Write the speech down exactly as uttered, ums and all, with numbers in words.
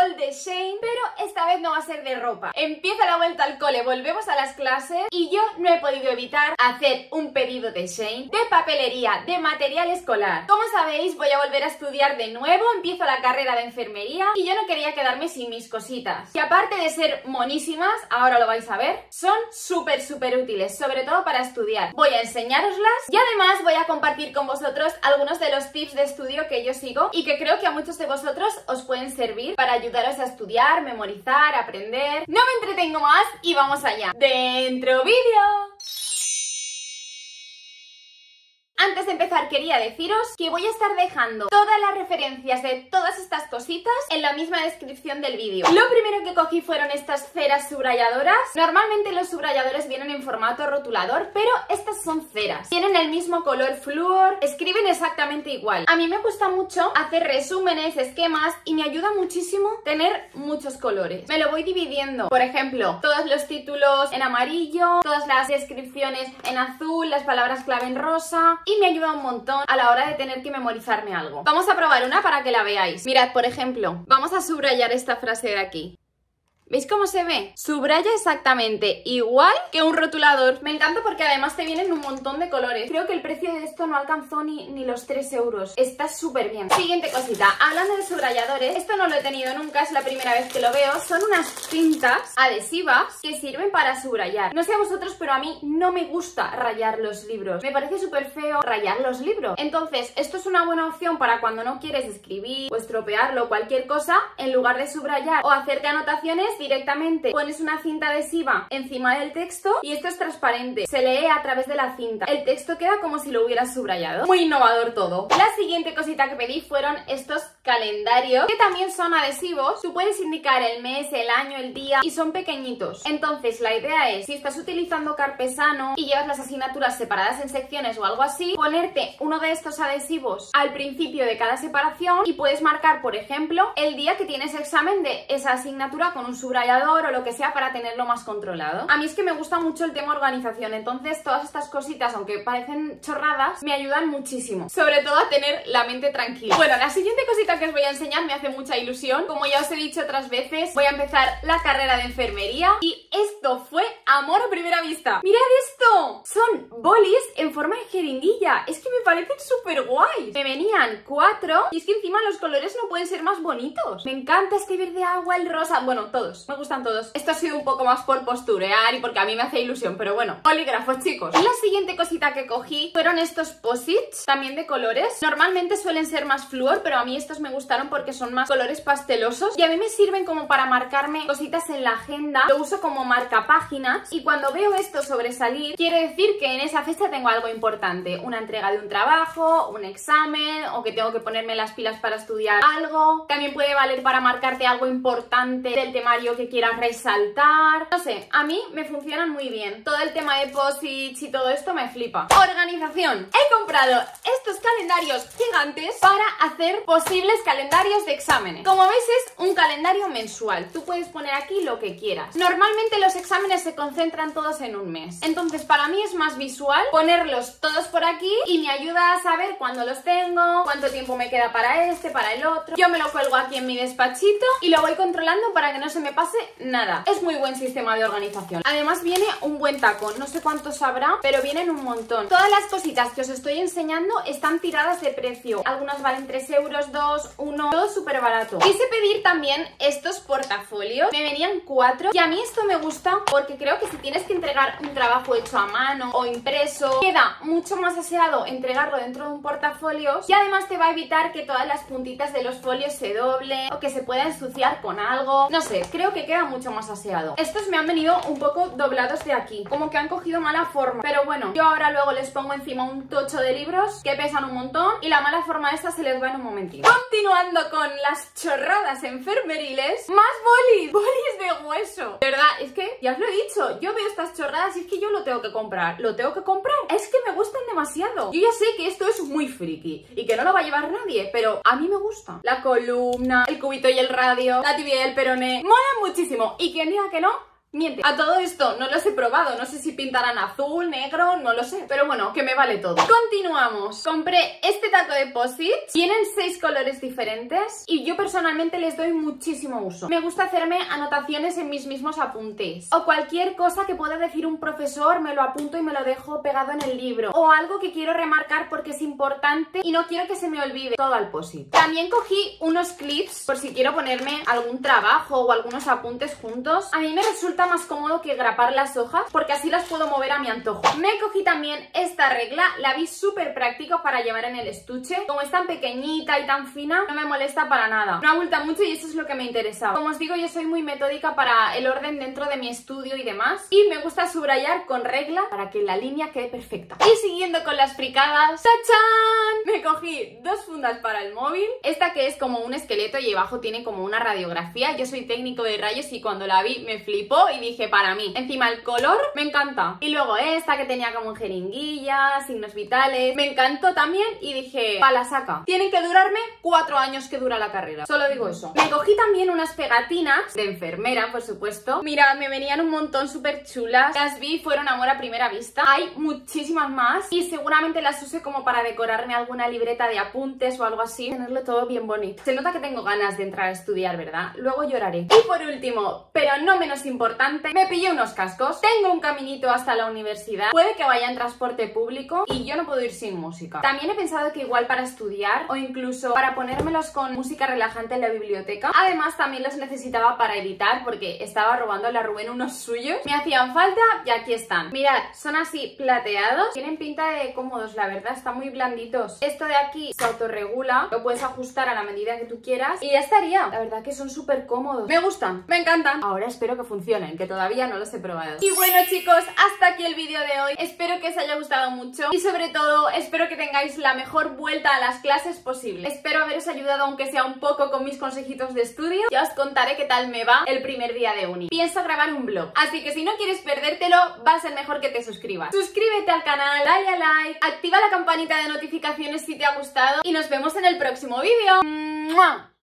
haul de Shein, pero esta vez no va a ser de ropa. Empieza la vuelta al cole, volvemos a las clases y yo no he podido evitar hacer un pedido de Shein de papelería, de material escolar. Como sabéis, voy a volver a estudiar de nuevo, empiezo la carrera de enfermería y yo no quería quedarme sin mis cositas. Y aparte de ser monísimas, ahora lo vais a ver, son súper súper útiles, sobre todo para estudiar. Voy a enseñároslas y además voy a compartir con vosotros algunos de los tips de estudio que yo sigo y que creo que a muchos de vosotros os pueden servir para ayudaros a estudiar, memorizar, aprender. No me entretengo más y vamos allá. ¡Dentro vídeo! Antes de empezar quería deciros que voy a estar dejando todas las referencias de todas estas cositas en la misma descripción del vídeo. Lo primero que cogí fueron estas ceras subrayadoras. Normalmente los subrayadores vienen en formato rotulador, pero estas son ceras. Tienen el mismo color flúor, escriben exactamente igual. A mí me gusta mucho hacer resúmenes, esquemas y me ayuda muchísimo tener muchos colores. Me lo voy dividiendo. Por ejemplo, todos los títulos en amarillo, todas las descripciones en azul, las palabras clave en rosa. Y me ayuda un montón a la hora de tener que memorizarme algo. Vamos a probar una para que la veáis. Mirad, por ejemplo, vamos a subrayar esta frase de aquí. ¿Veis cómo se ve? Subraya exactamente igual que un rotulador. Me encanta porque además te vienen un montón de colores. Creo que el precio de esto no alcanzó ni, ni los tres euros. Está súper bien. Siguiente cosita. Hablando de subrayadores, esto no lo he tenido nunca, es la primera vez que lo veo. Son unas cintas adhesivas que sirven para subrayar. No sé a vosotros, pero a mí no me gusta rayar los libros. Me parece súper feo rayar los libros. Entonces, esto es una buena opción para cuando no quieres escribir o estropearlo, cualquier cosa. En lugar de subrayar o hacerte anotaciones, directamente pones una cinta adhesiva encima del texto y esto es transparente, se lee a través de la cinta, el texto queda como si lo hubieras subrayado. Muy innovador todo. La siguiente cosita que pedí fueron estos calendarios que también son adhesivos. Tú puedes indicar el mes, el año, el día y son pequeñitos. Entonces la idea es, si estás utilizando Carpesano y llevas las asignaturas separadas en secciones o algo así, ponerte uno de estos adhesivos al principio de cada separación y puedes marcar, por ejemplo, el día que tienes examen de esa asignatura con un subrayador o lo que sea para tenerlo más controlado. A mí es que me gusta mucho el tema organización, entonces todas estas cositas, aunque parecen chorradas, me ayudan muchísimo, sobre todo a tener la mente tranquila. Bueno, la siguiente cosita que os voy a enseñar me hace mucha ilusión. Como ya os he dicho otras veces, voy a empezar la carrera de enfermería y esto fue amor a primera vista. ¡Mirad esto! Son bolis en forma de jeringuilla. Es que me parecen súper guays. Me venían cuatro y es que encima los colores no pueden ser más bonitos. Me encanta este verde agua, el rosa, bueno, todos. Me gustan todos. Esto ha sido un poco más por posturear y porque a mí me hace ilusión, pero bueno. Bolígrafos, chicos. Y la siguiente cosita que cogí fueron estos posits, también de colores. Normalmente suelen ser más flúor, pero a mí estos me gustaron porque son más colores pastelosos y a mí me sirven como para marcarme cositas en la agenda. Lo uso como marcapáginas y cuando veo esto sobresalir, quiere decir que en esa fecha tengo algo importante. Una entrega de un trabajo, un examen o que tengo que ponerme las pilas para estudiar algo. También puede valer para marcarte algo importante del temario que quieras resaltar. No sé, a mí me funcionan muy bien. Todo el tema de posits y todo esto me flipa. Organización. He comprado estos calendarios gigantes para hacer posibles calendarios de exámenes. Como veis es un calendario mensual. Tú puedes poner aquí lo que quieras. Normalmente los exámenes se concentran todos en un mes. Entonces para mí es más visual ponerlos todos por aquí y me ayuda a saber cuándo los tengo, cuánto tiempo me queda para este, para el otro. Yo me lo cuelgo aquí en mi despachito y lo voy controlando para que no se me pase nada. Es muy buen sistema de organización. Además viene un buen tacón, no sé cuántos habrá, pero vienen un montón. Todas las cositas que os estoy enseñando están tiradas de precio. Algunas valen tres euros, dos, uno, todo súper barato. Quise pedir también estos portafolios. Me venían cuatro y a mí esto me gusta porque creo que si tienes que entregar un trabajo hecho a mano o impreso, queda mucho más aseado entregarlo dentro de un portafolio y además te va a evitar que todas las puntitas de los folios se doblen o que se pueda ensuciar con algo. No sé, creo que queda mucho más aseado. Estos me han venido un poco doblados de aquí, como que han cogido mala forma, pero bueno, yo ahora luego les pongo encima un tocho de libros que pesan un montón y la mala forma esta se les va en un momentito. Continuando con las chorradas enfermeriles, más bolis, bolis de hueso. De verdad, es que ya os lo he dicho, yo veo estas chorradas y es que yo lo tengo que comprar, lo tengo que comprar, es que me gustan demasiado. Yo ya sé que esto es muy friki y que no lo va a llevar nadie, pero a mí me gusta. La columna, el cubito y el radio, la tibia y el peroné, molan muchísimo y quien diga que no, Miente. A todo esto no los he probado, no sé si pintarán azul, negro, no lo sé, pero bueno, que me vale todo. Continuamos. Compré este taco de posits, tienen seis colores diferentes y yo personalmente les doy muchísimo uso. Me gusta hacerme anotaciones en mis mismos apuntes o cualquier cosa que pueda decir un profesor, me lo apunto y me lo dejo pegado en el libro, o algo que quiero remarcar porque es importante y no quiero que se me olvide, todo al posit. También cogí unos clips por si quiero ponerme algún trabajo o algunos apuntes juntos. A mí me resulta más cómodo que grapar las hojas porque así las puedo mover a mi antojo. Me cogí también esta regla, la vi súper práctico para llevar en el estuche. Como es tan pequeñita y tan fina, no me molesta para nada. No abulta mucho y eso es lo que me interesaba. Como os digo, yo soy muy metódica para el orden dentro de mi estudio y demás, y me gusta subrayar con regla para que la línea quede perfecta. Y siguiendo con las fricadas, ¡tachán! Me cogí dos fundas para el móvil. Esta que es como un esqueleto y abajo tiene como una radiografía. Yo soy técnico de rayos y cuando la vi me flipó y dije, para mí. Encima el color me encanta. Y luego esta que tenía como jeringuillas, signos vitales, me encantó también y dije, pa' la saca. Tienen que durarme cuatro años que dura la carrera. Solo digo eso. Me cogí también unas pegatinas de enfermera, por supuesto. Mirad, me venían un montón súper chulas. Las vi, fueron amor a primera vista. Hay muchísimas más y seguramente las use como para decorarme alguna libreta de apuntes o algo así. Tenerlo todo bien bonito. Se nota que tengo ganas de entrar a estudiar, ¿verdad? Luego lloraré. Y por último, pero no menos importante, me pillé unos cascos. Tengo un caminito hasta la universidad. Puede que vaya en transporte público y yo no puedo ir sin música. También he pensado que igual para estudiar o incluso para ponérmelos con música relajante en la biblioteca. Además también los necesitaba para editar porque estaba robando a la Rubén unos suyos. Me hacían falta y aquí están. Mirad, son así plateados. Tienen pinta de cómodos, la verdad. Están muy blanditos. Esto de aquí se autorregula. Lo puedes ajustar a la medida que tú quieras y ya estaría. La verdad que son súper cómodos. Me gustan, me encantan. Ahora espero que funcionen, que todavía no los he probado. Y bueno, chicos, hasta aquí el vídeo de hoy. Espero que os haya gustado mucho y sobre todo espero que tengáis la mejor vuelta a las clases posible. Espero haberos ayudado aunque sea un poco con mis consejitos de estudio. Ya os contaré qué tal me va el primer día de uni. Pienso grabar un vlog, así que si no quieres perdértelo va a ser mejor que te suscribas. Suscríbete al canal, dale a like, activa la campanita de notificaciones si te ha gustado y nos vemos en el próximo vídeo. ¡Mua!